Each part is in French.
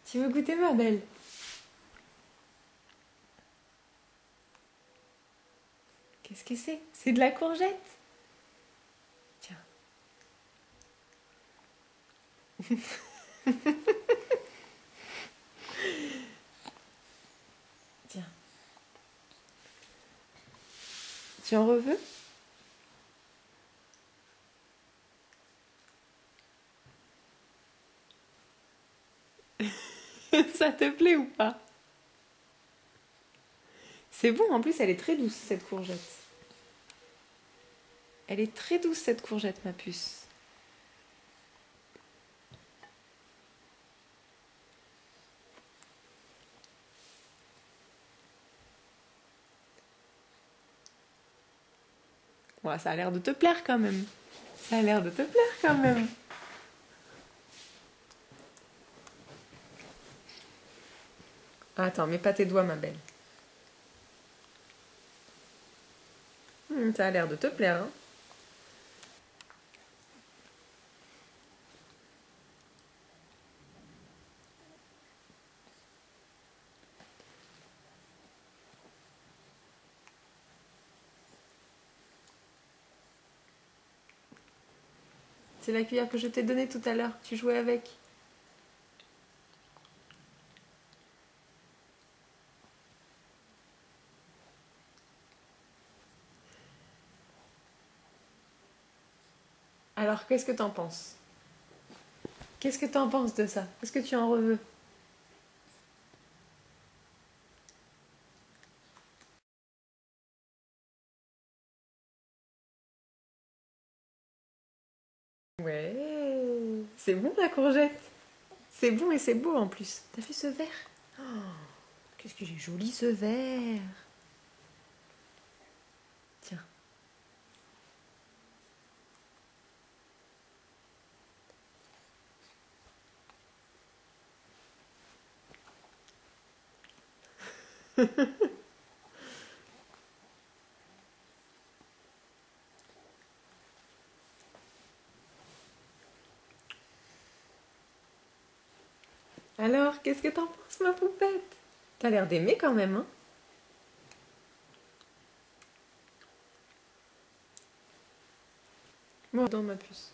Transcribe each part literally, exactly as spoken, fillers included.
Tu veux goûter, ma belle? Qu'est-ce que c'est? C'est de la courgette. Tiens. Tiens. Tu en reveux? Ça te plaît ou pas? C'est bon, en plus elle est très douce cette courgette. Elle est très douce cette courgette, ma puce. Ouais, ça a l'air de te plaire quand même. Ça a l'air de te plaire quand même. Attends, mets pas tes doigts, ma belle. Hum, ça a l'air de te plaire, hein. C'est la cuillère que je t'ai donnée tout à l'heure. Tu jouais avec. Alors, qu'est-ce que t'en penses? Qu'est-ce que t'en penses de ça? Est-ce que tu en reveux? Ouais, c'est bon la courgette. C'est bon et c'est beau en plus. T'as fait ce vert? Oh, qu'est-ce que j'ai joli ce vert. Tiens. Alors, qu'est-ce que t'en penses, ma poupette? T'as l'air d'aimer quand même, hein? Moi, dans ma puce.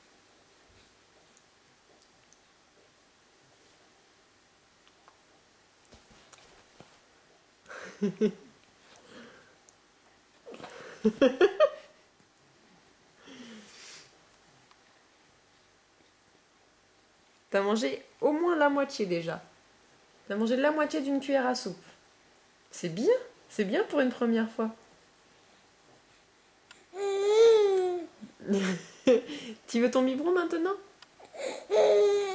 T'as mangé au moins la moitié déjà. T'as mangé la moitié d'une cuillère à soupe. C'est bien, c'est bien pour une première fois. Tu veux ton biberon maintenant?